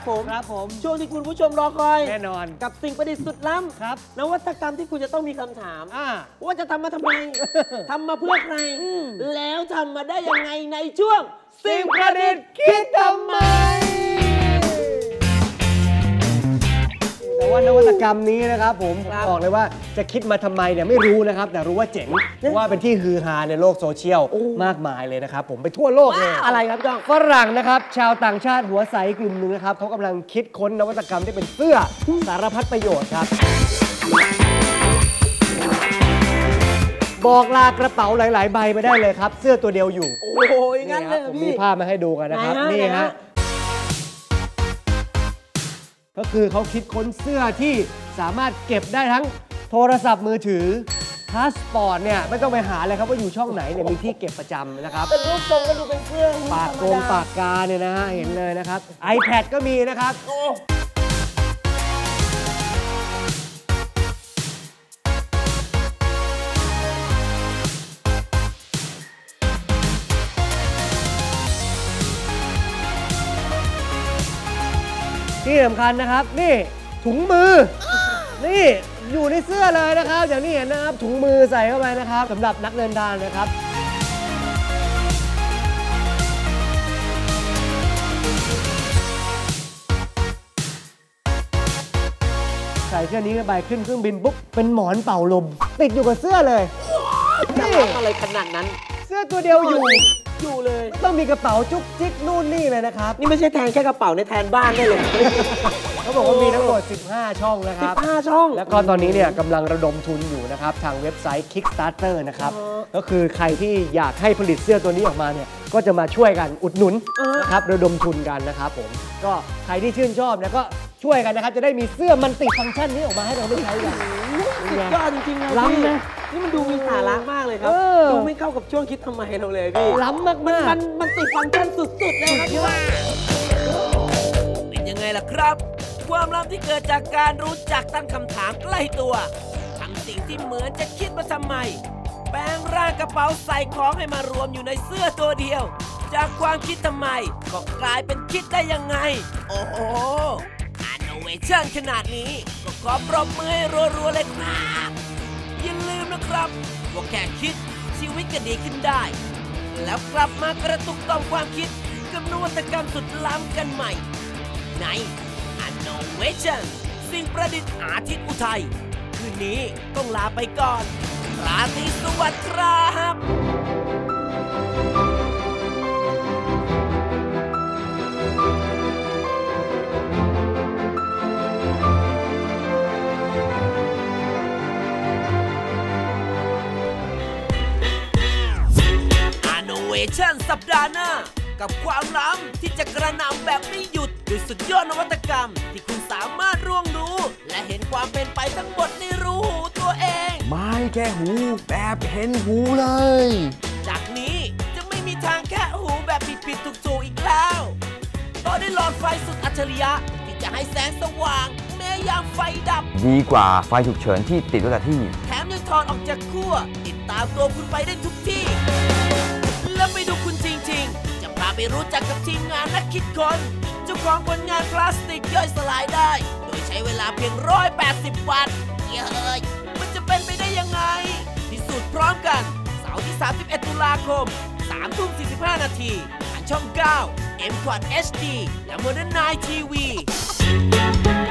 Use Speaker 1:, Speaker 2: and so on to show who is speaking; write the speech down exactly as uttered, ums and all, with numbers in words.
Speaker 1: ผม
Speaker 2: ครับผม
Speaker 1: ช่วงที่คุณผู้ชมรอคอย
Speaker 2: แน่นอน
Speaker 1: กับสิ่งประดิษฐ์สุดล้ำ
Speaker 2: ครับ
Speaker 1: นวัตกรรมที่คุณจะต้องมีคำถาม
Speaker 2: อ่า
Speaker 1: ว่าจะทำมาทำไม ทำมาเพื่อใคร แล้วทำมาได้ยังไงในช่วงสิ่งประดิษฐ์คิดทำไม
Speaker 2: แต่ว่านวัตกรรมนี้นะครับผมบอกเลยว่าจะคิดมาทำไมเนี่ยไม่รู้นะครับแต่รู้ว่าเจ๋งเพราะว่าเป็นที่ฮือฮาในโลกโซเชียลมากมายเลยนะครับผมไปทั่วโลกเลย
Speaker 1: อะไรครับจ้อง
Speaker 2: ฝรั่งนะครับชาวต่างชาติหัวใสกลุ่มหนึ่งนะครับเขากำลังคิดค้นนวัตกรรมที่เป็นเสื้อสารพัดประโยชน์ครับบอกลากระเป๋าหลาย ๆ ใบไปได้เลยครับเสื้อตัวเดียวอยู่
Speaker 1: โอ้ยงั้นเลย
Speaker 2: ผมมี
Speaker 1: พี่
Speaker 2: ภาพมาให้ดูกันนะครับ
Speaker 1: ไหนฮะ
Speaker 2: นี่
Speaker 1: ไหน
Speaker 2: ฮะ
Speaker 1: ฮะ
Speaker 2: ก็คือเขาคิดค้นเสื้อที่สามารถเก็บได้ทั้งโทรศัพท์มือถือพาสปอร์ตเนี่ยไม่ต้องไปหาเลยครับว่าอยู่ช่องไหนเนี่ยมีที่เก็บประจำนะครับ
Speaker 1: เป็นรูปทรงก็ดูเป็นเสื้อ
Speaker 2: ปากกงปากกาเนี่ยนะฮะเห็นเลยนะครับ iPad ก็มีนะครับ
Speaker 1: โอ้
Speaker 2: ที่สำคัญนะครับนี่ถุงมือ นี่อยู่ในเสื้อเลยนะครับอย่างที่เห็นนะครับถุงมือใส่เข้าไปนะครับสำหรับนักเดินทางนะครับใส่เสื้อนี้เข้าไปขึ้นเครื่องบินปุ๊บเป็นหมอนเป่าลมติดอยู่กับเสื้อเลย
Speaker 1: จะ
Speaker 2: นี่
Speaker 1: รับอะไรขนาดนั้น
Speaker 2: เสื้อตัวเดียวอยู่
Speaker 1: อยู่เลย
Speaker 2: ไม่ต้องมีกระเป๋าจุกจิกนู่นนี่เลยนะครับ
Speaker 1: นี่ไม่ใช่แทนแค่กระเป๋าในแทนบ้านได้เลย
Speaker 2: เขาบอกว่ามีทั้งหมดสิบห้าช่องนะค
Speaker 1: สิ
Speaker 2: รั
Speaker 1: บบ ห้าช่อง
Speaker 2: แล้วก็ตอนนี้เนี่ยกำลังระดมทุนอยู่นะครับทางเว็บไซต์ Kickstarter นะครับ
Speaker 1: อ๋อ
Speaker 2: ก็คือใครที่อยากให้ผลิตเสื้อตัวนี้ออกมาเนี่ยก็จะมาช่วยกันอุดหนุน
Speaker 1: เออ
Speaker 2: นะครับระดมทุนกันนะครับผมก็ใครที่ชื่นชอบเนี่ยก็ช่วยกันนะครับจะได้มีเสื้อมันติฟังก์ชันนี้ออกมาให้เราได้ใช้กัน
Speaker 1: สุดยอดจริงๆเลย
Speaker 2: ล้ำนะ
Speaker 1: นี่มันดูมีสาระมากเลยครับ
Speaker 2: เออ
Speaker 1: ดูไม่เข้ากับช่วงคิดทำไมเราเลยพี่
Speaker 2: ล้ำมาก
Speaker 1: มัน
Speaker 2: ๆ
Speaker 1: มันมันติดฟังก์ชันสุดๆเลยครับพี่ว่า
Speaker 3: เป็นยังไงล่ะครับ ความลับที่เกิดจากการรู้จักตั้งคำถามใกล้ตัวทำสิ่งที่เหมือนจะคิดมาทำไม แปลงร่างกระเป๋าใส่ของให้มารวมอยู่ในเสื้อตัวเดียว จากความคิดทำไม ก็กลายเป็นคิดได้ยังไง โอ้โหอินโนเวชั่นขนาดนี้ ก็ขอปรบมือให้รัวๆเลยครับอย่าลืมนะครับว่าแค่คิดชีวิตก็ดีขึ้นได้ แล้วกลับมากระตุกต่อมความคิดกับนวัตกรรมสุดล้ำกันใหม่ ใน Innovation สิ่งประดิษฐ์อาทิตย์อุทัยคืนนี้ต้องลาไปก่อน ราตรีสวัสดิ์ครับ Innovation สัปดาห์หน้า กับความล้ำที่จะกระหน่ำแบบไม่หยุดด้วยสุดยอดนวัตกรรม ที่คุณสามารถร่วงรู้ และเห็นความเป็นไปทั้งหมดในรูหูตัวเอง
Speaker 4: ไม่แค่หูแบบเห็นหูเลย
Speaker 3: จากนี้จะไม่มีทางแค่หูแบบผิดๆถูกๆอีกแล้วต่อด้วยหลอดไฟสุดอัจฉริยะ ที่จะให้แสงสว่าง แม้ยามไฟดับ
Speaker 4: ดีกว่าไฟฉุกเฉินที่ติดไว้กับที่
Speaker 3: แถมยังถอดออกจากขั้วติดตามตัวคุณไปได้ทุกที่ แล้วไปดูคุณจริงๆ จะพาไปรู้จักกับทีมงานนักคิดค้นเจ้าของผลงานพลาสติกย่อยสลายได้ โดยใช้เวลาเพียงหนึ่งร้อยแปดสิบวันเย้ยมันจะเป็นไปได้ยังไง พิสูจน์พร้อมกัน เสาร์ที่ สามสิบเอ็ด ตุลาคม สามทุ่มสี่สิบห้า นาทีทางช่อง เก้า เอ็ม ควอด เอช ดี และ โมเดิร์น ไนน์ ที วี